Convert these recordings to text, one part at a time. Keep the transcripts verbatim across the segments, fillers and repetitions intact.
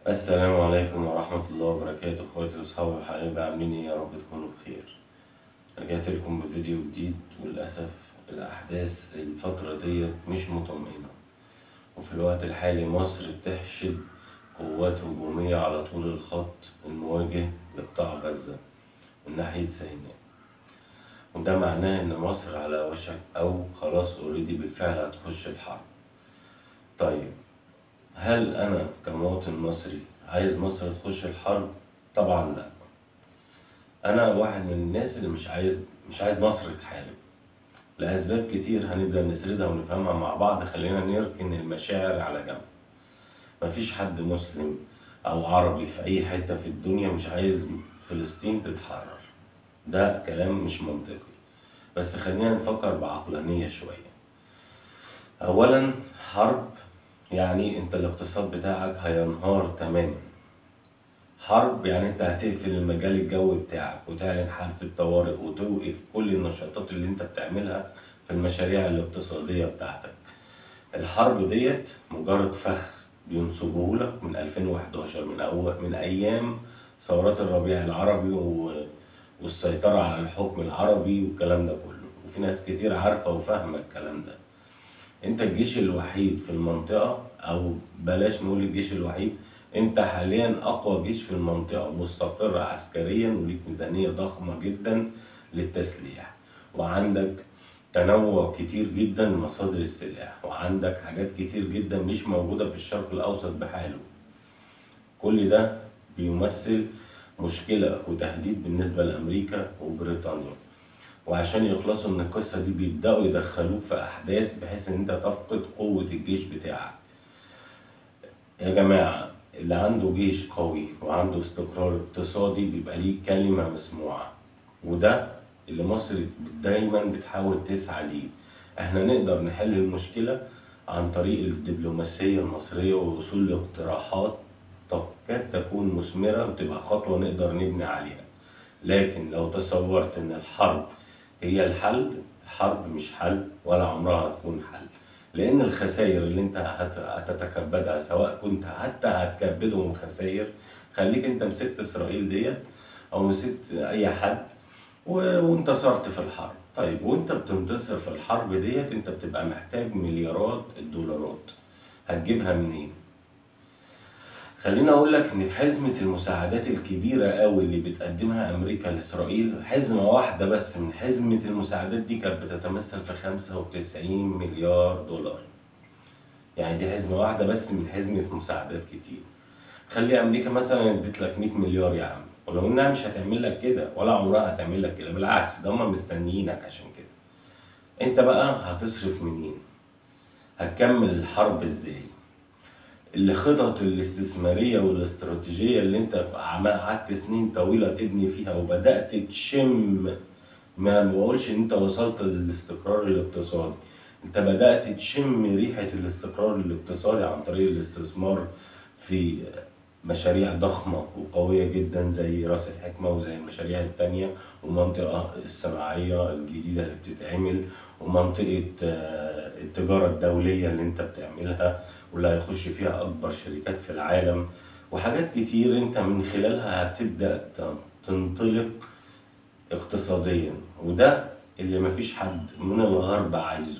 السلام عليكم ورحمة الله وبركاته، اخواتي واصحابي وحبايبي، عاملين ايه؟ يا رب تكونوا بخير. رجعت لكم بفيديو جديد، وللأسف الأحداث الفترة ديت مش مطمئنة، وفي الوقت الحالي مصر بتحشد قوات هجومية على طول الخط المواجه لقطاع غزة من ناحية سيناء، وده معناه إن مصر على وشك أو خلاص اوريدي بالفعل هتخش الحرب. طيب، هل أنا كمواطن مصري عايز مصر تخش الحرب؟ طبعا لا. أنا واحد من الناس اللي مش عايز مش عايز مصر تحارب لأسباب كتير هنبدأ نسردها ونفهمها مع بعض. خلينا نركن المشاعر على جنب. مفيش حد مسلم أو عربي في أي حتة في الدنيا مش عايز فلسطين تتحرر، ده كلام مش منطقي. بس خلينا نفكر بعقلانية شوية. أولا، حرب يعني انت الاقتصاد بتاعك هينهار تماما. حرب يعني انت هتقفل المجال الجوي بتاعك وتعلن حالة الطوارئ وتوقف كل النشاطات اللي انت بتعملها في المشاريع الاقتصادية بتاعتك. الحرب ديت مجرد فخ بينصبوهولك من ألفين وحداشر، من أول من أيام ثورات الربيع العربي والسيطرة على الحكم العربي والكلام ده كله، وفي ناس كتير عارفة وفاهمة الكلام ده. انت الجيش الوحيد في المنطقة، او بلاش نقول الجيش الوحيد، انت حاليا اقوى جيش في المنطقة، مستقر عسكريا وليك ميزانية ضخمة جدا للتسليح، وعندك تنوع كتير جدا لمصادر السلاح، وعندك حاجات كتير جدا مش موجودة في الشرق الاوسط بحاله. كل ده بيمثل مشكلة وتهديد بالنسبة لامريكا وبريطانيا، وعشان يخلصوا من القصة دي بيبدأوا يدخلوك في أحداث بحيث إن أنت تفقد قوة الجيش بتاعك. يا جماعة، اللي عنده جيش قوي وعنده استقرار اقتصادي بيبقى ليه كلمة مسموعة، وده اللي مصر دايما بتحاول تسعى ليه. احنا نقدر نحل المشكلة عن طريق الدبلوماسية المصرية ووصول لاقتراحات تكاد تكون مثمرة وتبقى خطوة نقدر نبني عليها. لكن لو تصورت إن الحرب هي الحل، الحرب مش حل ولا عمرها هتكون حل، لأن الخسائر اللي أنت هتتكبدها، سواء كنت حتى هتكبدهم خسائر، خليك أنت مسكت إسرائيل ديت أو مسكت أي حد وانتصرت في الحرب. طيب، وأنت بتنتصر في الحرب ديت أنت بتبقى محتاج مليارات الدولارات، هتجيبها منين؟ خليني اقول لك ان في حزمة المساعدات الكبيرة قوي اللي بتقدمها امريكا لاسرائيل، حزمة واحدة بس من حزمة المساعدات دي كانت بتتمثل في خمسة وتسعين مليار دولار. يعني دي حزمة واحدة بس من حزمة مساعدات كتير. خلي امريكا مثلا اديت لك مية مليار يا عم، ولو انها مش هتعمل لك كده ولا عمرها هتعمل لك كده، بالعكس ده هم مستنيينك عشان كده. انت بقى هتصرف منين؟ هتكمل الحرب ازاي؟ الخطط الاستثمارية والاستراتيجية اللي انت قعدت سنين طويلة تبني فيها وبدأت تشم، ما بقولش ان انت وصلت للاستقرار الاقتصادي، انت بدأت تشم ريحة الاستقرار الاقتصادي عن طريق الاستثمار في مشاريع ضخمة وقوية جدا زي رأس الحكمة وزي المشاريع التانية، ومنطقة الصناعية الجديدة اللي بتتعمل، ومنطقة التجارة الدولية اللي انت بتعملها واللي هيخش فيها أكبر شركات في العالم، وحاجات كتير انت من خلالها هتبدأ تنطلق اقتصاديا، وده اللي مفيش حد من الغرب عايزه.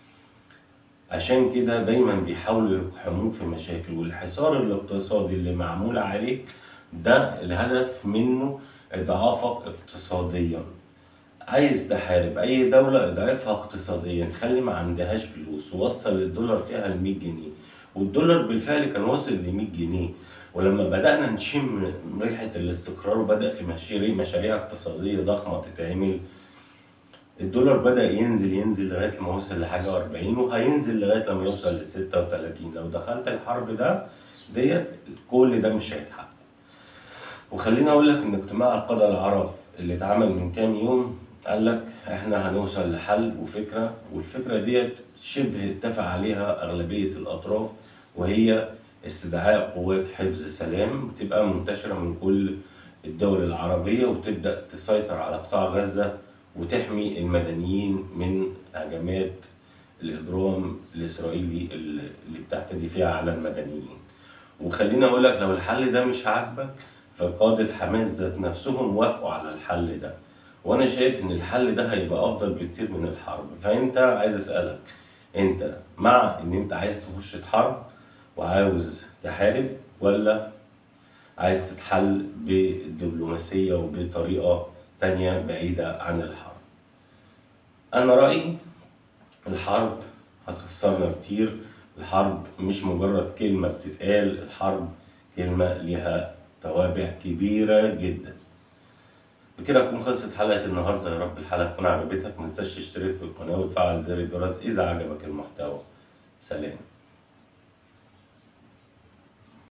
عشان كده دايما بيحاولوا يقحموك في مشاكل، والحصار الاقتصادي اللي معمول عليك ده الهدف منه اضعافك اقتصاديا. عايز تحارب اي دولة اضعفها اقتصاديا، خلي ما عندهاش فلوس، ووصل الدولار فيها ل مية جنيه، والدولار بالفعل كان وصل ل مية جنيه. ولما بدأنا نشم ريحة الاستقرار وبدأ في مشاريع مشاريع اقتصادية ضخمة تتعمل، الدولار بدأ ينزل ينزل لغاية لما وصل لحاجة وأربعين، وهينزل لغاية لما يوصل لستة وتلاتين. لو دخلت الحرب ده ديت كل ده مش هيتحقق. وخليني أقول لك إن اجتماع القادة العرب اللي اتعمل من كام يوم قال لك إحنا هنوصل لحل وفكرة، والفكرة ديت شبه اتفق عليها أغلبية الأطراف، وهي استدعاء قوات حفظ سلام بتبقى منتشرة من كل الدول العربية، وتبدأ تسيطر على قطاع غزة وتحمي المدنيين من هجمات الإجرام الإسرائيلي اللي بتعتدي فيها على المدنيين. وخليني اقول لك لو الحل ده مش عاجبك، فقادة حماس ذات نفسهم وافقوا على الحل ده، وانا شايف ان الحل ده هيبقى افضل بكتير من الحرب. فانت عايز اسألك، انت مع ان انت عايز تخش حرب وعاوز تحارب، ولا عايز تتحل بالدبلوماسية وبطريقة تانية بعيدة عن الحرب؟ انا رأيي الحرب هتخسرنا كتير. الحرب مش مجرد كلمة بتتقال، الحرب كلمة ليها توابع كبيرة جدا. بكده تكون خلصت حلقة النهاردة. يا رب الحلقة تكون عجبتك. متنساش تشترك في القناة وتفعل زر الجرس إذا عجبك المحتوى. سلام.